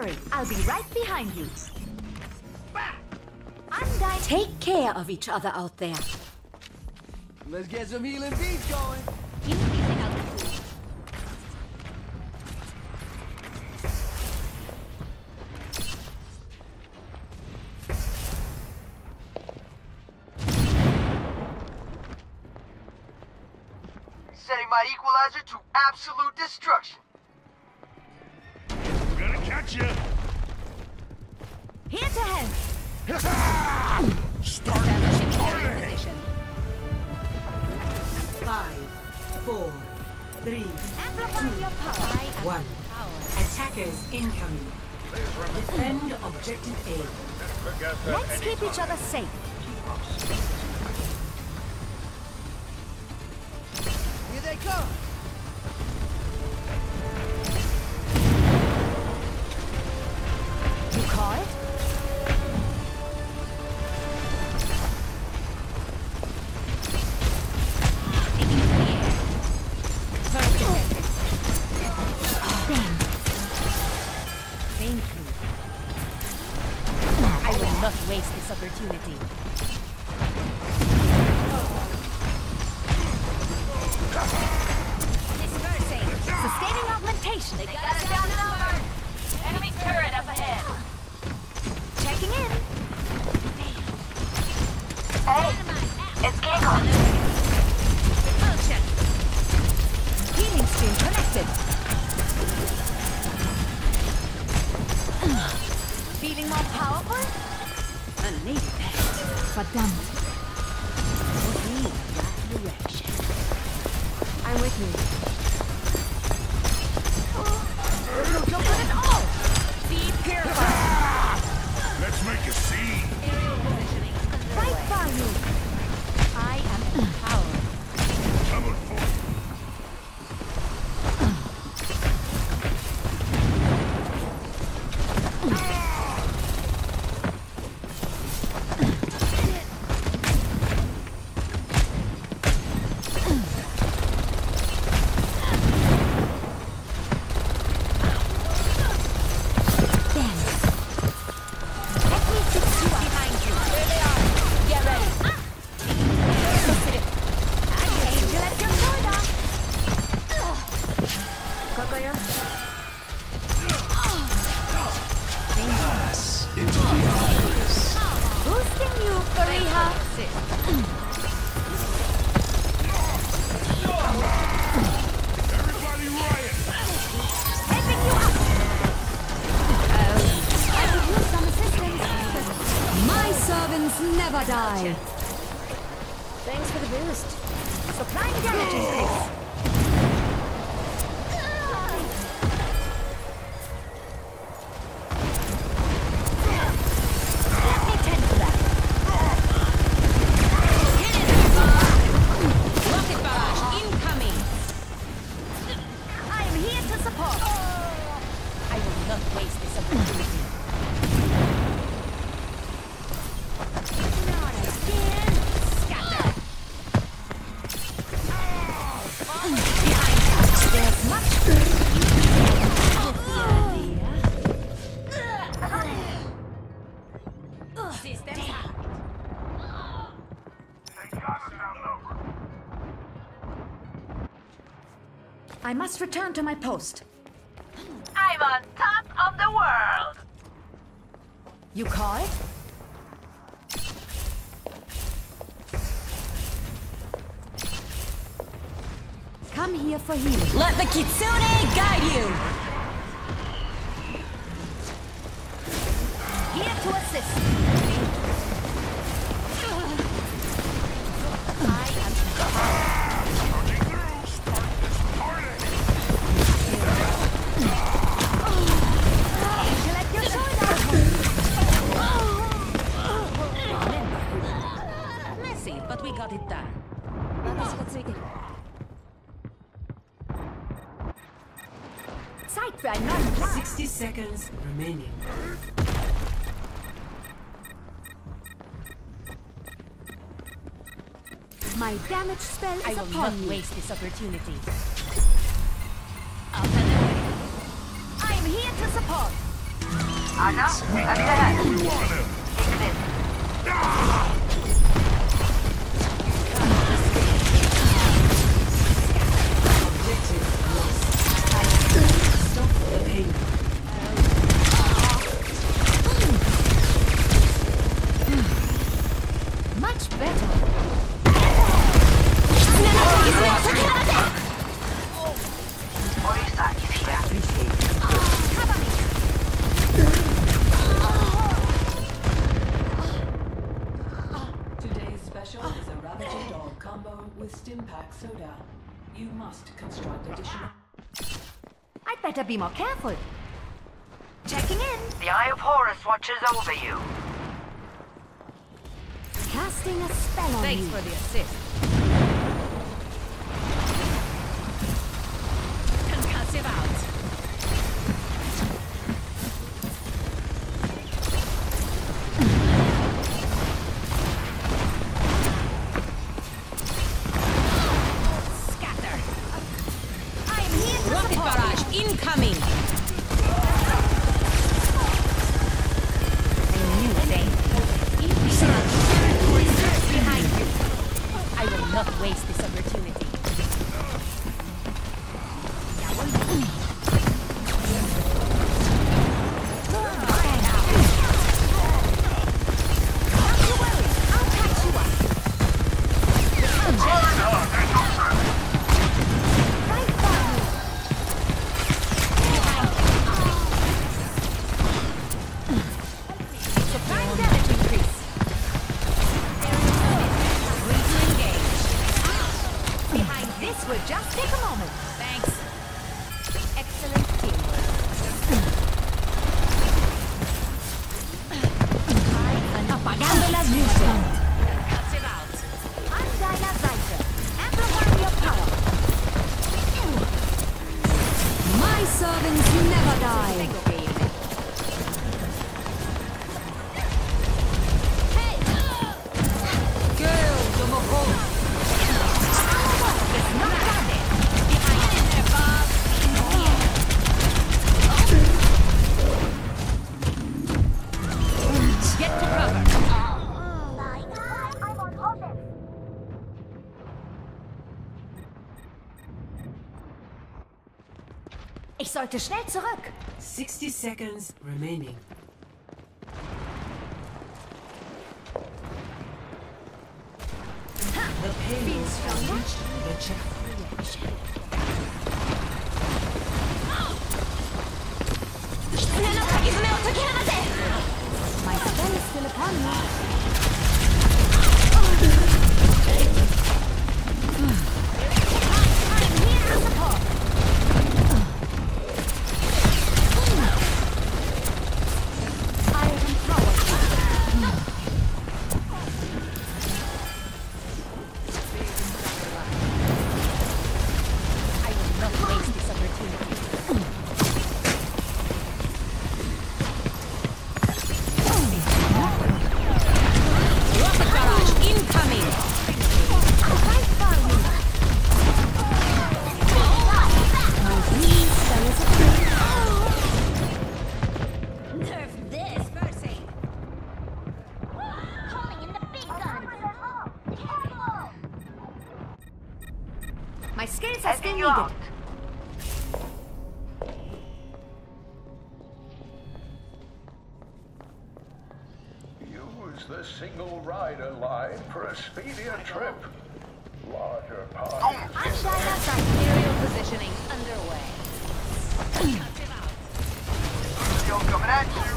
worry, I'll be right behind you. Undyne. Take care of each other out there. Let's get some healing beats going. Increasing altitude. Setting my equalizer to absolute destruction. We're gonna catch you. Here to help. Start this party. 5, 4, 3, Amplify your power. 1. Attackers incoming. Defend objective A. Let's keep each other safe. Here they come. You call it? Thank you. I will not waste this opportunity. Dispersing. Sustaining augmentation. They got us outnumbered. Enemy turret up ahead. Checking in. Hey, it's Giggle. I'll check. Healing stream connected. Feeling more powerful? A lady there. Verdammt. Okay, right direction. I'm with you. Don't put it all! Be purified! Let's make a scene. Right by you! I am empowered. Coming for you. Boosting you, Fariha. Everybody riot. Helping you up. I could use some assistance. My servants never die. Thanks for the boost. Supplying damage increase. Let me tend to that. Rocket barrage incoming. I am here to support. I will not waste this opportunity. Not again. Scatter. Behind us, there's much. Systems hacked. They got us outnumbered. I must return to my post. I'm on top of the world. You call it? Come here for healing. Let the Kitsune guide you! Here to assist. I am... Charging through. Start this party. Angel at your shoulder! Messy, but we got it done. Sight by non 60 seconds remaining. My damage spell is I will upon not you. waste this opportunity. I'm here to support. Anna, We up got ahead. him where we want him. Take this. Objective lost. Stop the pain. Much better. Orisa is here. Today's special is a Ravaging Dog combo with Stimpack Soda. You must construct additional. I'd better be more careful. Checking in. The Eye of Horus watches over you. Casting a spell on Thanks you. for the assist. Concussive out. Scatter. I am here to Rocket support barrage incoming. A new thing. Behind you. I will not waste this opportunity. Don't you worry. I'll catch you up. Right by you. Supplying damage increase. Free to engage. Behind this will just take a moment. Thanks. Excellent teamwork. Apagando las luces. Concussive out. Andai la Seite. Amplify your power. My servants never die. Tengo que irme. Girl, yo me voy. It's not done. Behind you. Above. In the air. Get to cover. I'm on offense. Ich sollte schnell zurück. 60 seconds remaining. The payload has reached the checkpoint. My spell is still upon me. I'm here to support. I am powerful. I will not waste this opportunity. Rocket barrage incoming. Right by you. My spell is upon me. Nerf this, Percy. Calling in the big guns. My skills are still Sending you needed. out. Use the single rider line for a speedier trip. Larger pie. Andai la Seite. Aerial positioning underway. Concussive out. Still coming at you.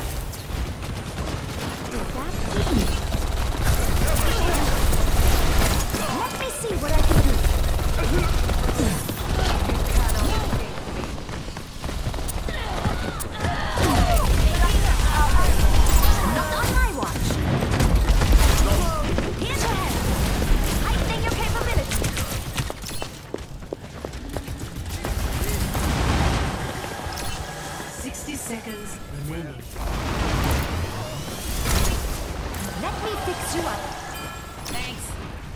Let me see what I can do. Not on my watch. Here's your head. Heightening your capability. 60 seconds remaining. Let me fix you up. Thanks.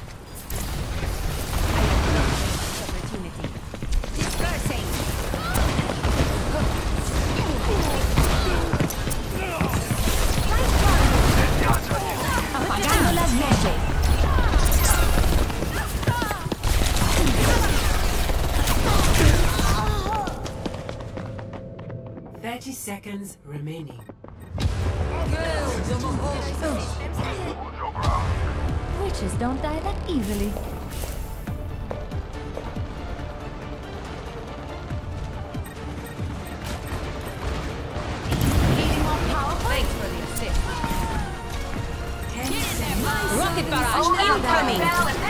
I will not waste this opportunity. Dispersing. 30 seconds remaining. Witches don't die that easily. Thanks for the assist. 10 seconds. Rocket barrage incoming!